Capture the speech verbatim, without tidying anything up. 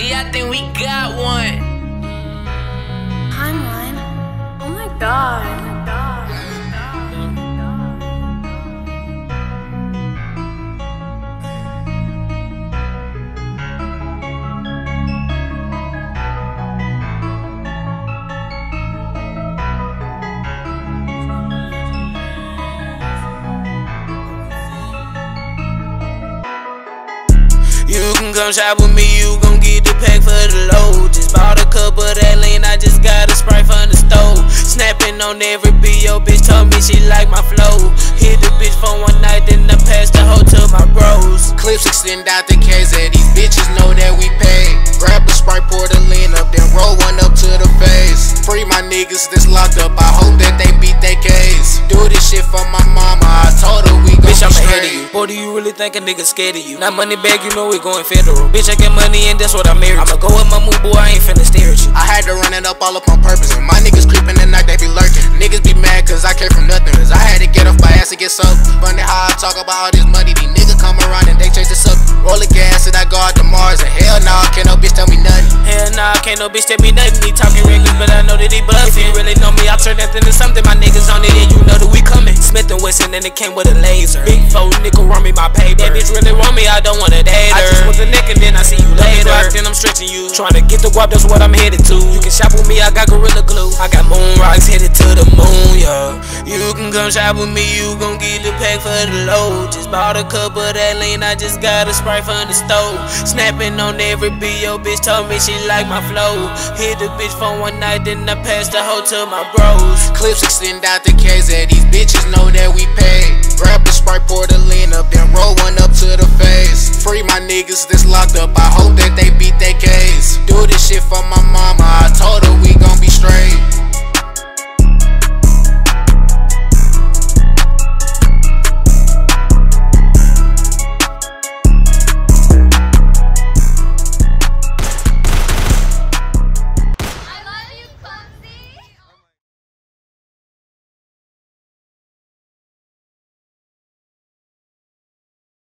G, I think we got one. Timeline? Oh my god. You can come shop with me, you gon' get the pack for the load. Just bought a cup of that lean, I just got a Sprite from the stove. Snapping on every beat, yo bitch told me she like my flow. Hit the bitch for one night, then I passed the hoe to my bros. Clips extend out the case, and these bitches know that we paid. Grab a Sprite, pour the lean up, then roll one up to the face. Free my niggas that's locked up, I hope that they beat their case. Do this shit for my mama, I told her we gon' Bitch, I'm be ahead of straight. you. Boy, do you really think a nigga scared of you? Not money bag, you know we going federal. Bitch, I get money and that's what I married. I'ma go with my move, boy, I ain't finna stare at you. I had to run it up all up on purpose, and my niggas creeping at night, they be lurking. Niggas be mad cause I came from nothing, cause I had to get off my ass to get soaked. Funny how I talk about all this money, these niggas come around and they chase this up. Roll the gas and I go out to Mars, and hell nah, can't no bitch tell me nothing. Hell nah, can't no bitch tell me nothing. He talking reckless, but I know that he bluffing. If you really know me, I'll turn that into something. My niggas on it, and you know that we coming. Smith and Wesson, and it came with a laser. Big four nickel run me my paper. That bitch really want me, I don't wanna date her. I just want the neck and then I see you later. Then I'm stretching you, trying to get the guap, that's what I'm headed to. You can shop with me, I got Gorilla Glue. I got moon rocks headed to the moon, yeah. You can come shop with me, you gon' get the pack for the load. Just bought a cup of that lean, I just got a Sprite from the stove. Snapping on every beat, yo bitch told me she like my flow. Hit the bitch for one night, then I passed the hoe to my bros. Clips extend out the case, and these bitches know that we paid. Grab a Sprite, pour the lean up, then roll one up to the face. Free my niggas that's locked up, I hope that they beat